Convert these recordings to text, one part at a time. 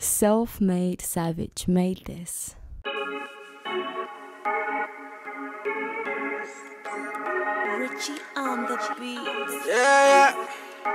Self-made savage made this. Richie on the beat. Yeah.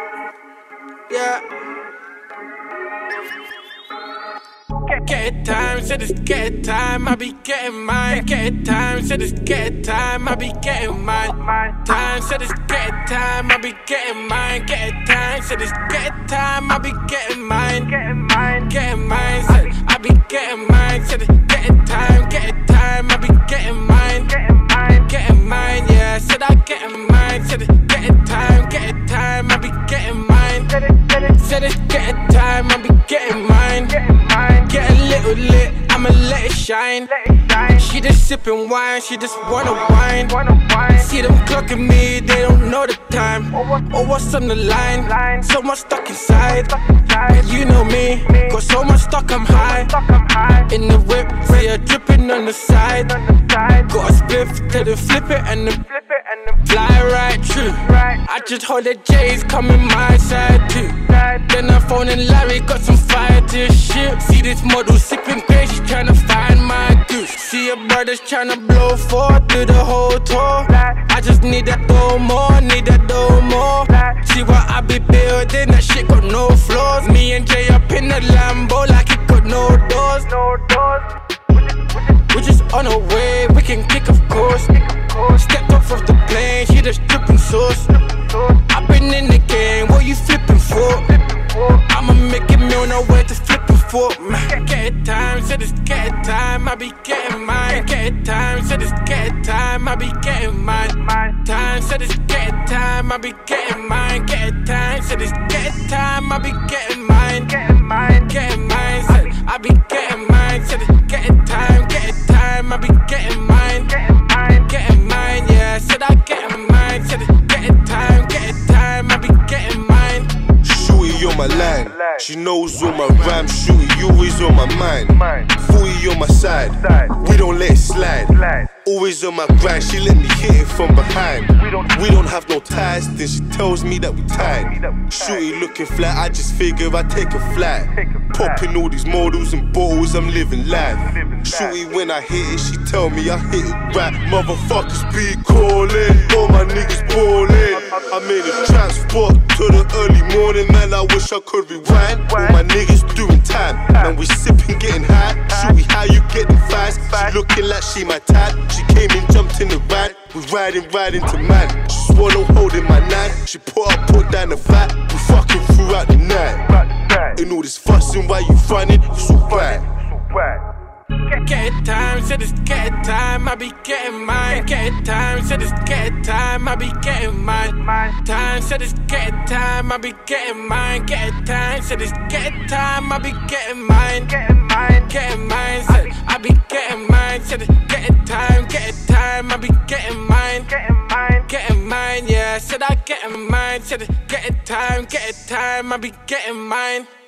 Get time, said it's get time, I be getting mine. Get time, said it's get time, I be getting mine. Time, said it's get time, I be getting mine. Get time, said it's get time, I be getting mine. Getting mine, said I be getting mine. Said it's getting time, I be getting mine. Getting mine, yeah, said I getting mine. Said it's getting time, I be getting mine. Said it's getting time, I be getting mine. Get a little lit, I'ma let it shine. She just sipping wine, she just wanna wine. See them clocking me, they don't know the time. Or what's on the line, so much stuck inside. You know me, got so much stuck, I'm high. In the whip, see her dripping on the side. Got a spliff, tell them flip it and then fly right through. I just hold the J's, coming my side too. Then I phone and Larry, got some fire to shoot. See this model sipping great, she tryna find my goose. See her brothers tryna blow for, do the whole tour. I just need that dough more, need that dough more. See what I be building, that shit got no floors. Me and Jay up in the Lambo like it got no doors. We're just on our way, we can kick of course. Stepped off of the plane, she just dripping sauce. I've been in the game, what you flipping for? I'ma make it meal, no way to flipping for. Get time, said it's get time, I be getting mine. Get time, said it's get time, I be getting mine. Time, said it's get time, I be getting mine. Get time, said it's get time, I be getting mine. Getting mine, said I be getting mine. Said it's getting time, I be getting mine. Getting mine, yeah, said I getting mine. Said it's getting time, I be getting mine. Shooty on my line, she knows all my rhymes. Shooty, you always on my mind. 40 on my side, we don't let it slide. Always on my grind, she let me hit it from behind. We don't have no ties, then she tells me that we tied. Shooty looking flat, I just figure I take a flight. Popping all these models and bottles, I'm living life. Shooty when I hit it, she tell me I hit it right. Motherfuckers be calling, all my niggas ballin'. I'm in a transport to the early morning, man, I wish I could rewind. All my niggas doing time, man, we sipping, getting high. Shooty, how you getting fast? She looking like she my type. She came and jumped in the van, we riding to man. She swallow holding my nine, she put down the fat. We fucking throughout the night. And all this fussing while you frontin', you so bad. Get time, said it's get time, I be getting mine. Get time, said it's get time, I be getting mine. Time, said it's get time, I be getting mine. Get time, said it's get time, I be getting mine. Getting mine, said I be getting mine. Said it's getting time, I be getting mine. Getting mine, yeah, said I getting mine. Said it's getting time, I be getting mine.